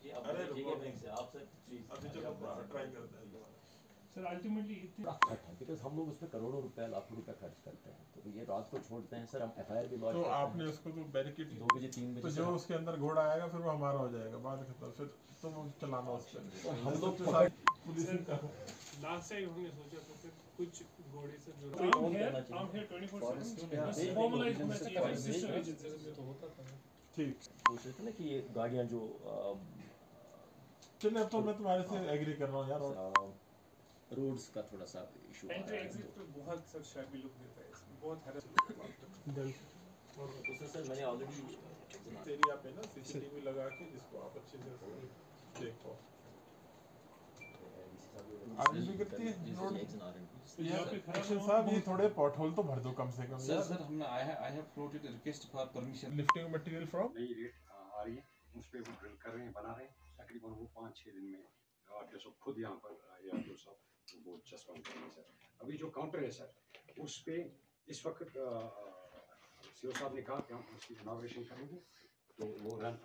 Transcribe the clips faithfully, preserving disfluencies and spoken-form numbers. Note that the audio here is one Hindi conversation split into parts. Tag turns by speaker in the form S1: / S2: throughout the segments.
S1: सर अल्टीमेटली
S2: बिकॉज हम लोग उसमें करोड़ों रुपए लाखों रुपए खर्च करते हैं, तो ये रात को छोड़ते हैं सर, हम एफ आई आर भी लॉन्च
S3: तो
S2: करते
S3: आपने
S2: हैं।
S3: उसको तो बैरिकेड
S2: दो बजे तीन बजे
S3: तो जो उसके अंदर घोड़ा आएगा फिर वो हमारा हो जाएगा, बाद खत्म, फिर तुम चलाना उस पर।
S2: तो हम लोग
S3: पुलिस का
S1: लास्ट टाइम हमने सोचा था कि कुछ घोड़े से जो
S2: कोई own करना चाहिए।
S1: हम है ट्वेंटी फोर
S2: Forest
S1: सेवन
S2: में
S1: बस
S2: नहीं,
S1: फॉर्मलाइज
S2: नहीं,
S1: होना
S2: नहीं,
S1: चाहिए
S2: नहीं,
S1: सिस्टम
S2: नहीं,
S1: एजेंसी तो होता था।
S3: ठीक
S2: सोच रहे थे ना कि ये गाड़ियाँ जो
S3: चलिए, अब तो मैं तुम्हारे से एग्री कर रहा हूँ यार।
S2: रोड्स का थोड़ा सा इशू
S1: एंट्री एग्जिट पे बहुत सर शैबी लुक देता है इसमें, बहुत हैरत
S2: और उसमें सर मैंने ऑलरेडी
S3: एरिया पे ना सीसीटीवी लगा के इसको आप अच्छे से देखो। आगे भी करती है रोड एक्शन साहब, ये थोड़े पॉटहोल तो भर दो कम से कम।
S4: सर सर हमने I have I have floated request for permission
S3: lifting material from
S5: नई रेट आ रही है, उस पर वो ड्रिल कर रहे हैं, बना रहे हैं, तकरीबन वो पाँच छः दिन में आर सब खुद यहाँ पर या तो सब वो चस्पा करेंगे सर। अभी जो काउंटर है सर, उस पर इस वक्त सीओ साहब ने कहा कि हम उसकी इनॉग्रेशन करेंगे, तो वो रन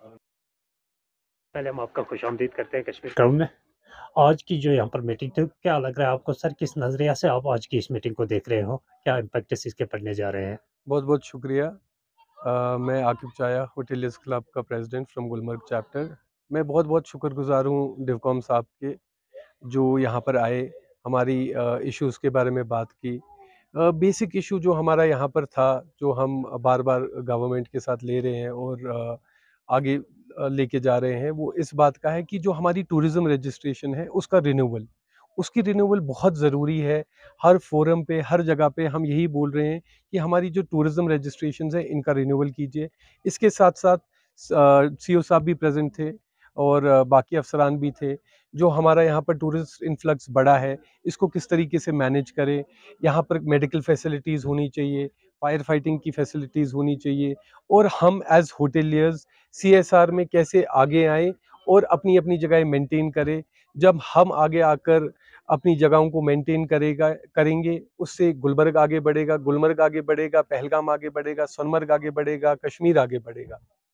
S6: पहले हम आपका खुशामदीद करते हैं कश्मीर क्राउन में। आज की जो यहाँ पर मीटिंग थी, क्या लग रहा है आपको सर, किस नज़रिया से आप आज की इस मीटिंग को देख रहे हो, क्या इम्पैक्ट इसके पड़ने जा रहे हैं?
S7: बहुत बहुत शुक्रिया। आ, मैं आकिब चाया, होटेलियर्स क्लब का प्रेसिडेंट फ्रॉम गुलमर्ग चैप्टर। मैं बहुत बहुत शुक्रगुजार हूँ डिवकॉम साहब के, जो यहाँ पर आए, हमारी इश्यूज़ के बारे में बात की। बेसिक इशू जो हमारा यहाँ पर था, जो हम बार बार गवर्नमेंट के साथ ले रहे हैं और आ, आगे लेके जा रहे हैं, वो इस बात का है कि जो हमारी टूरिज़्म रजिस्ट्रेशन है उसका रिन्यूअल उसकी रिन्यूअल बहुत ज़रूरी है। हर फोरम पे, हर जगह पे हम यही बोल रहे हैं कि हमारी जो टूरिज़्म रजिस्ट्रेशंस है इनका रिन्यूअल कीजिए। इसके साथ साथ सीओ साहब भी प्रेजेंट थे और बाकी अफसरान भी थे। जो हमारा यहाँ पर टूरिस्ट इन्फ्लक्स बढ़ा है, इसको किस तरीके से मैनेज करें। यहाँ पर मेडिकल फैसिलिटीज़ होनी चाहिए, फायर फाइटिंग की फैसिलिटीज़ होनी चाहिए, और हम as hoteliers C S R में कैसे आगे आएँ और अपनी अपनी जगह मेंटेन करें। जब हम आगे आकर अपनी जगहों को मेंटेन करेगा करेंगे, उससे गुलबर्ग आगे बढ़ेगा, गुलमर्ग आगे बढ़ेगा, पहलगाम आगे बढ़ेगा, सोनमर्ग आगे बढ़ेगा, कश्मीर आगे बढ़ेगा।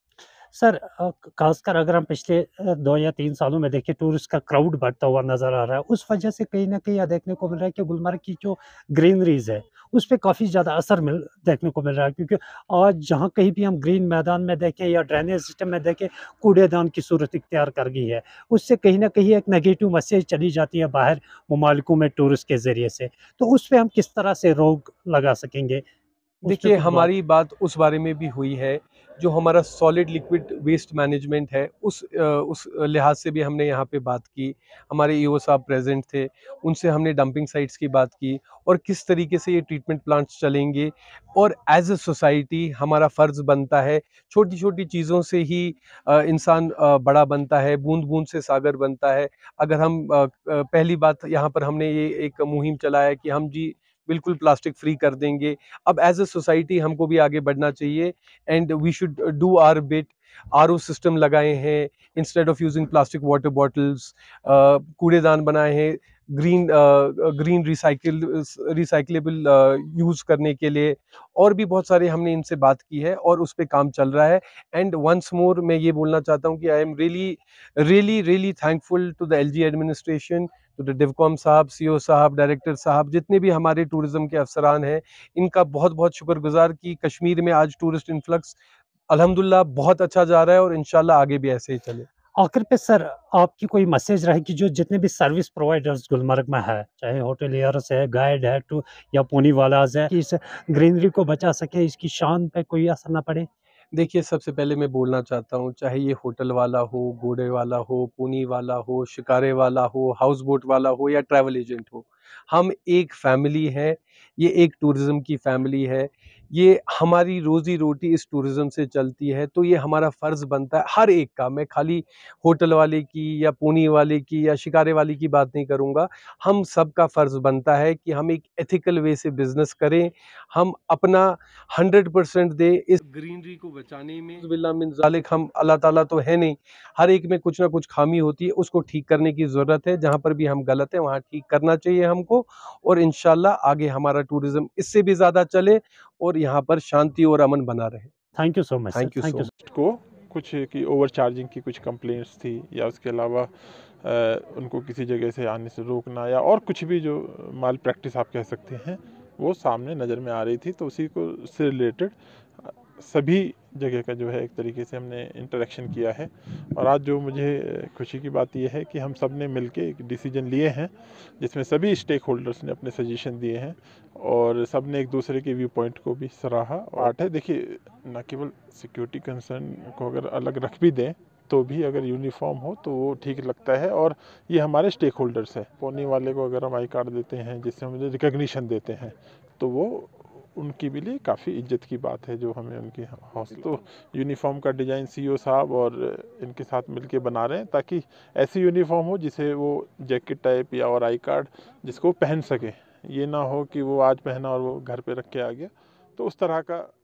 S6: सर खासकर अगर हम पिछले दो या तीन सालों में देखें, टूरिस्ट का क्राउड बढ़ता हुआ नज़र आ रहा है। उस वजह से कहीं ना कहीं यह देखने को मिल रहा है कि गुलमर्ग की जो ग्रीनरीज है उस पर काफ़ी ज़्यादा असर मिल देखने को मिल रहा है, क्योंकि आज जहाँ कहीं भी हम ग्रीन मैदान में देखें या ड्रेनेज सिस्टम में देखें, कूड़ेदान की सूरत इख्तियार कर गई है। उससे कहीं ना कहीं एक नेगेटिव मैसेज चली जाती है बाहर ममालिकों में टूरिस्ट के ज़रिए से। तो उस पर हम किस तरह से रोक लगा सकेंगे?
S7: देखिए, हमारी बात उस बारे में भी हुई है। जो हमारा सॉलिड लिक्विड वेस्ट मैनेजमेंट है, उस उस लिहाज से भी हमने यहाँ पे बात की। हमारे ईओ साहब प्रेजेंट थे, उनसे हमने डंपिंग साइट्स की बात की और किस तरीके से ये ट्रीटमेंट प्लांट्स चलेंगे। और एज अ सोसाइटी हमारा फ़र्ज़ बनता है, छोटी छोटी चीज़ों से ही इंसान बड़ा बनता है, बूंद बूंद से सागर बनता है। अगर हम पहली बात यहाँ पर हमने ये एक मुहिम चलाया कि हम जी बिल्कुल प्लास्टिक फ्री कर देंगे। अब एज अ सोसाइटी हमको भी आगे बढ़ना चाहिए and we should do our bit. R O system लगाए हैं, instead of using plastic water bottles, कूड़ेदान बनाए हैं, green green recycle recyclable use करने के लिए। और भी बहुत सारे हमने इनसे बात की है और उस पर काम चल रहा है। एंड वंस मोर मैं ये बोलना चाहता हूँ कि I am really really really thankful to the L G administration, तो द डिवकॉम साहब, सीओ साहब, डायरेक्टर साहब, जितने भी हमारे टूरिज्म के अफसरान हैं, इनका बहुत बहुत शुक्रगुजार कि कश्मीर में आज टूरिस्ट इन्फ्लक्स अल्हम्दुलिल्लाह बहुत अच्छा जा रहा है और इंशाल्लाह आगे भी ऐसे ही चले।
S6: आखिर पे सर आपकी कोई मैसेज रहे कि जो जितने भी सर्विस प्रोवाइडर्स गुलमर्ग में है, चाहे होटलियर्स है, गाइड है, टू या पुनी वालाज है, कि इस ग्रीनरी को बचा सके, इसकी शान पे कोई असर ना पड़े।
S7: देखिए, सबसे पहले मैं बोलना चाहता हूँ, चाहे ये होटल वाला हो, घोड़े वाला हो, पूनी वाला हो, शिकारे वाला हो, हाउस बोट वाला हो या ट्रैवल एजेंट हो, हम एक फैमिली है। ये एक टूरिज़्म की फैमिली है। ये हमारी रोज़ी रोटी इस टूरिज़्म से चलती है, तो ये हमारा फ़र्ज़ बनता है हर एक का। मैं खाली होटल वाले की या पूनी वाले की या शिकारे वाले की बात नहीं करूँगा। हम सब का फ़र्ज़ बनता है कि हम एक एथिकल वे से बिज़नेस करें, हम अपना हंड्रेड परसेंट दें इस ग्रीनरी को बचाने में। बिल्ला मिन ज़ालिक, हम अल्लाह ताला तो है नहीं, हर एक में कुछ ना कुछ खामी होती है, उसको ठीक करने की ज़रूरत है। जहाँ पर भी हम गलत हैं वहाँ ठीक करना चाहिए हमको, और इंशाल्लाह आगे हमारा टूरिज़्म इससे भी ज़्यादा चले और यहाँ पर शांति और अमन बना रहे।
S6: Thank you so much.
S7: Thank you so much.
S3: को कुछ कि ओवर चार्जिंग की कुछ कंप्लेंट्स थी, या उसके अलावा आ, उनको किसी जगह से आने से रोकना, या और कुछ भी जो माल प्रैक्टिस आप कह सकते हैं वो सामने नज़र में आ रही थी। तो उसी को से रिलेटेड सभी जगह का जो है एक तरीके से हमने इंटरेक्शन किया है। और आज जो मुझे खुशी की बात यह है कि हम सब ने मिल के एक डिसीजन लिए हैं जिसमें सभी स्टेक होल्डर्स ने अपने सजेशन दिए हैं और सब ने एक दूसरे के व्यू पॉइंट को भी सराहा। आर्ट है, देखिए न केवल सिक्योरिटी कंसर्न को अगर अलग रख भी दें तो भी अगर यूनिफॉर्म हो तो वो ठीक लगता है। और ये हमारे स्टेक होल्डर्स है, पोनी वाले को अगर हम आई कार्ड देते हैं जिससे मुझे रिकग्निशन देते हैं तो वो उनकी भी लिए काफ़ी इज्जत की बात है जो हमें उनकी हौसला। तो यूनिफॉर्म का डिज़ाइन सीईओ साहब और इनके साथ मिलके बना रहे हैं ताकि ऐसी यूनिफॉर्म हो जिसे वो जैकेट टाइप या और आई कार्ड जिसको पहन सके, ये ना हो कि वो आज पहना और वो घर पे रख के आ गया। तो उस तरह का